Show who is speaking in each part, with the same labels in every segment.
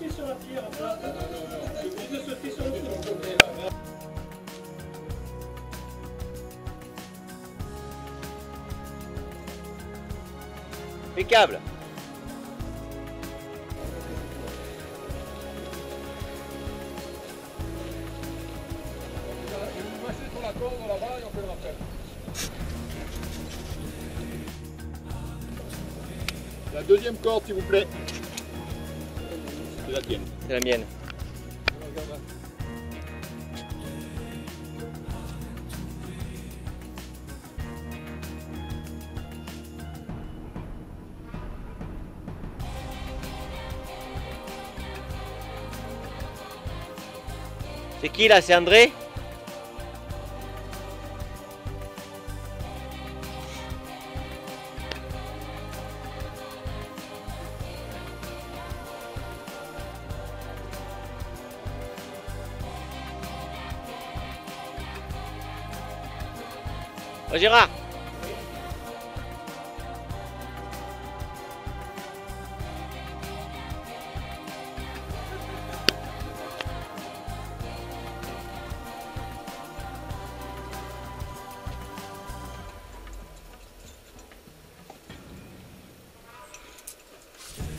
Speaker 1: sur la pierre à plat. Je suis obligé de sauter sur le trou.
Speaker 2: Impeccable.
Speaker 3: Sur la corde là-bas et on fait le rappel. La deuxième corde, s'il vous plaît. C'est la tienne.
Speaker 2: C'est la mienne. C'est qui là? C'est André? Oh, Gérard!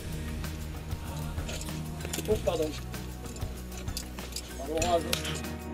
Speaker 1: Oh, pardon.
Speaker 3: À l'orage.